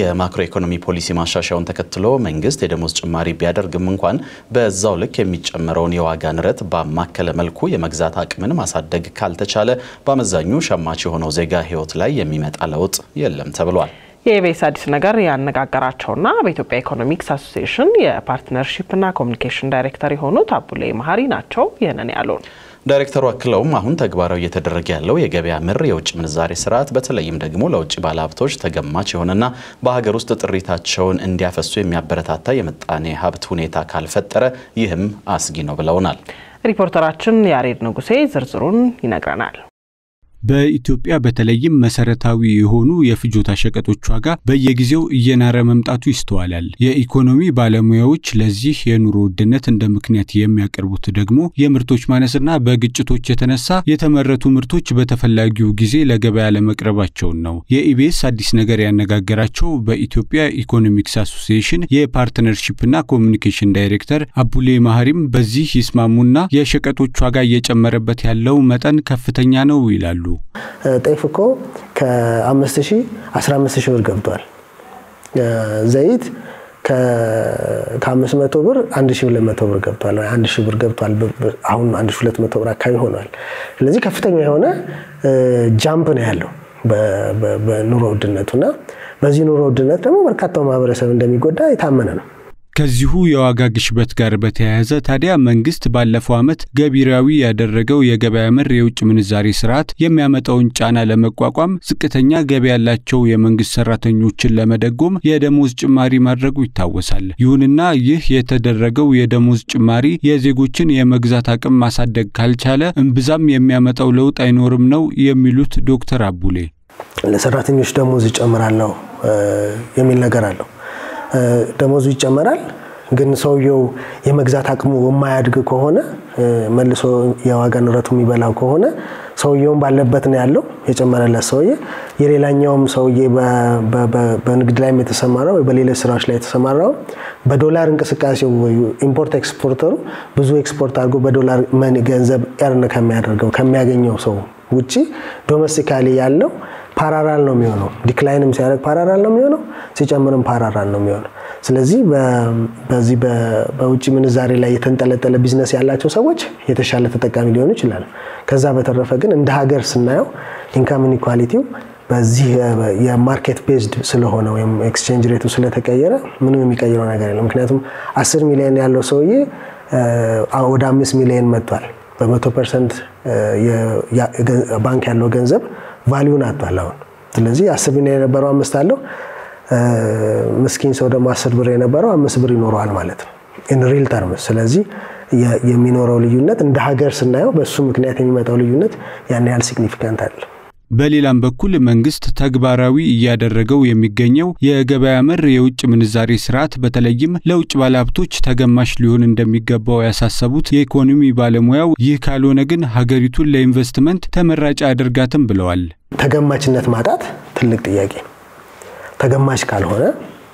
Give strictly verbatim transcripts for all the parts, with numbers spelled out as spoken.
የማክሮ ኢኮኖሚ ፖሊሲ ማሻሻያውን ተከትሎ መንግስት የደሞዝ ጭማሪ ቢያደርግም እንኳን በዛው ልክ የሚጨመረውን የዋጋ ንረት በማከለ መልኩ የመግዛት አቅምን ማሳደግ ካልተቻለ በአመዛኙ ሸማች የሆነው ዜጋ ህይወት ላይ የሚመጣ ለውጥ የለም ተብሏል። የኢቢኤስ አዲስ ነገር ያነጋገራቸውና በኢትዮጵያ ኢኮኖሚክስ አሶሲዬሽን የፓርትነርሺፕና ኮሙኒኬሽን ዳይሬክተር የሆኑት አቡሌ መሐሪ ናቸው። ይሄንን ያሉን ዳይሬክተሩ አክለውም አሁን ተግባራዊ እየተደረገ ያለው የገበያ ምር የውጭ ምንዛሬ ስርዓት በተለይም ደግሞ ለውጭ ባለሀብቶች ተገማች የሆነና በሀገር ውስጥ ጥሪታቸውን እንዲያፈሱ የሚያበረታታ የምጣኔ ሀብት ሁኔታ ካልፈጠረ ይህም አስጊ ነው ብለውናል። ሪፖርተራችን ያሬድ ንጉሴ ዝርዝሩን ይነግረናል። በኢትዮጵያ በተለይም መሰረታዊ የሆኑ የፍጆታ ሸቀጦች ዋጋ በየጊዜው እየናረ መምጣቱ ይስተዋላል። የኢኮኖሚ ባለሙያዎች ለዚህ የኑሮ ውድነት እንደ ምክንያት የሚያቀርቡት ደግሞ የምርቶች ማነስና በግጭቶች የተነሳ የተመረቱ ምርቶች በተፈላጊው ጊዜ ለገበያ ለመቅረባቸው ነው። የኢቢኤስ አዲስ ነገር ያነጋገራቸው በኢትዮጵያ ኢኮኖሚክስ አሶሲዬሽን የፓርትነርሺፕና ኮሙኒኬሽን ዳይሬክተር አቡሌ መሐሪም በዚህ ይስማሙና የሸቀጦች ዋጋ እየጨመረበት ያለው መጠን ከፍተኛ ነው ይላሉ። ጤፍ እኮ ከአምስት ሺህ አስራ አምስት ሺህ ብር ገብቷል። ዘይት ከአምስት መቶ ብር አንድ ሺህ ሁለት መቶ ብር ገብቷል። አንድ ሺህ ብር ገብቷል። አሁን አንድ ሺህ ሁለት መቶ ብር አካባቢ ሆኗል። ስለዚህ ከፍተኛ የሆነ ጃምፕ ነው ያለው በኑሮ ውድነቱና በዚህ ኑሮ ውድነት ደግሞ በርካታው ማህበረሰብ እንደሚጎዳ የታመነ ነው። ከዚሁ የዋጋ ግሽበት ጋር በተያያዘ ታዲያ መንግስት ባለፈው ዓመት ገቢራዊ ያደረገው የገበያ ምር የውጭ ምንዛሬ ስርዓት የሚያመጣውን ጫና ለመቋቋም ዝቅተኛ ገቢ ያላቸው የመንግስት ሰራተኞችን ለመደጎም የደሞዝ ጭማሪ ማድረጉ ይታወሳል። ይሁንና ይህ የተደረገው የደሞዝ ጭማሪ የዜጎችን የመግዛት አቅም ማሳደግ ካልቻለ እንብዛም የሚያመጣው ለውጥ አይኖርም ነው የሚሉት ዶክተር አቡሌ። ለሰራተኞች ደሞዝ ይጨምራለው የሚል ነገር አለው። ደሞዙ ይጨመራል ግን ሰውየው የመግዛት አቅሙ የማያድግ ከሆነ መልሶ የዋጋ ንረቱ የሚበላው ከሆነ ሰውየው ባለበት ነው ያለው የጨመረለት ሰውዬ የሌላኛውም ሰውዬ በንግድ ላይ የተሰማራው በሌላ ስራዎች ላይ የተሰማራው በዶላር እንቅስቃሴው ኢምፖርት ኤክስፖርተሩ ብዙ ኤክስፖርት አድርጎ በዶላር ማን ገንዘብ ኤርን ከሚያደርገው ከሚያገኘው ሰው ውጪ ዶሜስቲካሊ ያለው ፓራራል ነው የሚሆነው። ዲክላይንም ሲያደርግ ፓራራል ነው የሚሆነው፣ ሲጨምርም ፓራራል ነው የሚሆነው። ስለዚህ በዚህ በውጭ ምንዛሬ ላይ የተንጠለጠለ ቢዝነስ ያላቸው ሰዎች የተሻለ ተጠቃሚ ሊሆኑ ይችላል። ከዛ በተረፈ ግን እንደ ሀገር ስናየው ኢንካም ኢንኢኳሊቲው በዚህ የማርኬት ቤዝድ ስለሆነ ወይም ኤክስቼንጅ ሬቱ ስለተቀየረ ምንም የሚቀይረው ነገር የለም። ምክንያቱም አስር ሚሊዮን ያለው ሰውዬ ወደ አምስት ሚሊዮን መጥቷል። በመቶ ፐርሰንት የባንክ ያለው ገንዘብ ቫልዩን አጥቷል አሁን። ስለዚህ አስር ሚሊዮን የነበረው አምስት አለው ምስኪን ሰው ደግሞ አስር ብር የነበረው አምስት ብር ይኖረዋል ማለት ነው ኢን ሪል ተርምስ። ስለዚህ የሚኖረው ልዩነት እንደ ሀገር ስናየው በሱ ምክንያት የሚመጣው ልዩነት ያን ያህል ሲግኒፊካንት አይደለም። በሌላም በኩል መንግስት ተግባራዊ እያደረገው የሚገኘው የገበያ ምር የውጭ ምንዛሬ ስርዓት በተለይም ለውጭ ባለሀብቶች ተገማሽ ሊሆን እንደሚገባው ያሳሰቡት የኢኮኖሚ ባለሙያው ይህ ካልሆነ ግን ሀገሪቱን ለኢንቨስትመንት ተመራጭ አድርጋትም ብለዋል። ተገማችነት ማጣት ትልቅ ጥያቄ። ተገማሽ ካልሆነ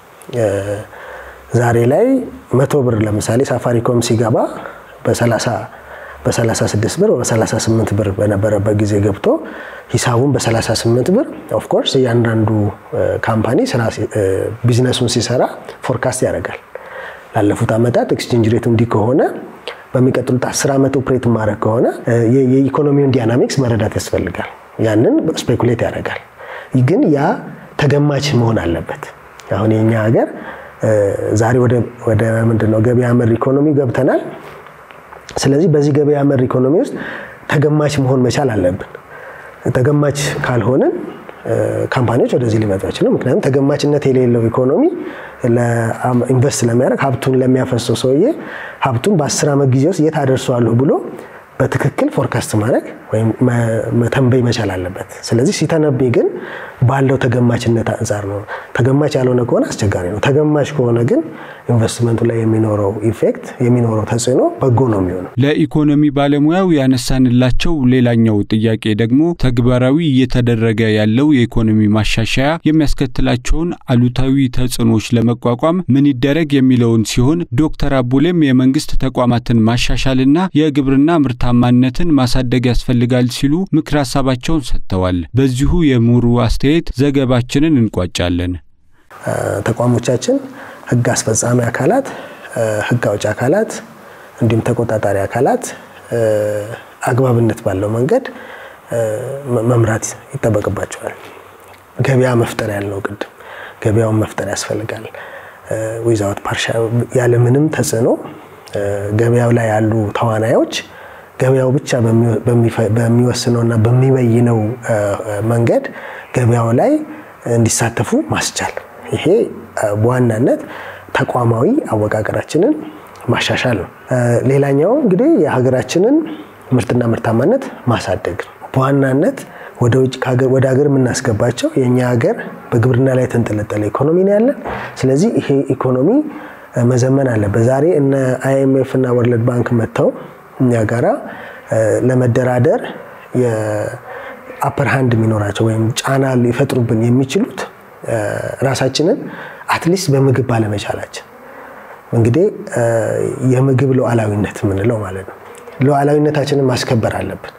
ዛሬ ላይ መቶ ብር ለምሳሌ ሳፋሪኮም ሲገባ በ30 በሰላሳ ስድስት ብር በሰላሳ ስምንት ብር በነበረበት ጊዜ ገብቶ ሂሳቡን በሰላሳ ስምንት ብር ኦፍ ኮርስ ያንዳንዱ ካምፓኒ ስራ ቢዝነሱን ሲሰራ ፎርካስት ያደርጋል። ላለፉት አመታት ኤክስቼንጅ ሬቱ እንዲ ከሆነ በሚቀጥሉት አስር አመት ኦፕሬት ማድረግ ከሆነ የኢኮኖሚውን ዳይናሚክስ መረዳት ያስፈልጋል። ያንን ስፔኩሌት ያደርጋል። ግን ያ ተገማች መሆን አለበት። አሁን የኛ ሀገር ዛሬ ወደ ወደ ምንድነው ገበያ ምር ኢኮኖሚ ገብተናል። ስለዚህ በዚህ ገበያ ምር ኢኮኖሚ ውስጥ ተገማች መሆን መቻል አለብን። ተገማች ካልሆነ ካምፓኒዎች ወደዚህ ሊመጡ አይችሉም። ምክንያቱም ተገማችነት የሌለው ኢኮኖሚ ለኢንቨስት ለሚያደርግ ሀብቱን ለሚያፈሰው ሰውዬ ሀብቱን በአስር አመት ጊዜ ውስጥ የት አደርሰዋለሁ ብሎ በትክክል ፎርካስት ማድረግ ወይም መተንበይ መቻል አለበት። ስለዚህ ሲተነብይ ግን ባለው ተገማችነት አንፃር ነው። ተገማች ያልሆነ ከሆነ አስቸጋሪ ነው። ተገማች ከሆነ ግን ኢንቨስትመንቱ ላይ የሚኖረው ኢፌክት የሚኖረው ተጽዕኖ በጎ ነው የሚሆነው። ለኢኮኖሚ ባለሙያው ያነሳንላቸው ሌላኛው ጥያቄ ደግሞ ተግባራዊ እየተደረገ ያለው የኢኮኖሚ ማሻሻያ የሚያስከትላቸውን አሉታዊ ተጽዕኖች ለመቋቋም ምን ይደረግ የሚለውን ሲሆን ዶክተር አቡሌም የመንግስት ተቋማትን ማሻሻልና የግብርና ምርታማነትን ማሳደግ ያስፈልጋል ሲሉ ምክር ሐሳባቸውን ሰጥተዋል። በዚሁ የምሁሩ አስተያየት ዘገባችንን እንቋጫለን። ተቋሞቻችን ህግ አስፈጻሚ አካላት ህግ አውጪ አካላት እንዲሁም ተቆጣጣሪ አካላት አግባብነት ባለው መንገድ መምራት ይተበቀባቸዋል ገበያ መፍጠር ያለው ቅድም ገበያውን መፍጠር ያስፈልጋል ዊዛውት ፓርሻል ያለ ምንም ተጽዕኖ ገበያው ላይ ያሉ ተዋናዮች ገበያው ብቻ በሚወስነውና በሚበይነው መንገድ ገበያው ላይ እንዲሳተፉ ማስቻል ይሄ በዋናነት ተቋማዊ አወቃቀራችንን ማሻሻል ነው ሌላኛው እንግዲህ የሀገራችንን ምርትና ምርታማነት ማሳደግ በዋናነት ወደ ውጭ ሀገር ወደ ሀገር የምናስገባቸው የኛ ሀገር በግብርና ላይ ተንጠለጠለ ኢኮኖሚ ነው ያለን ስለዚህ ይሄ ኢኮኖሚ መዘመን አለበት ዛሬ እነ አይኤምኤፍ እና ወርልድ ባንክ መተው እኛ ጋራ ለመደራደር የአፐር ሃንድ ሚኖራቸው ወይም ጫና ሊፈጥሩብን የሚችሉት ራሳችንን አትሊስት በምግብ ባለመቻላችን እንግዲህ የምግብ ሉዓላዊነት ምን ነው ማለት ነው ሉዓላዊነታችንን ማስከበር አለብን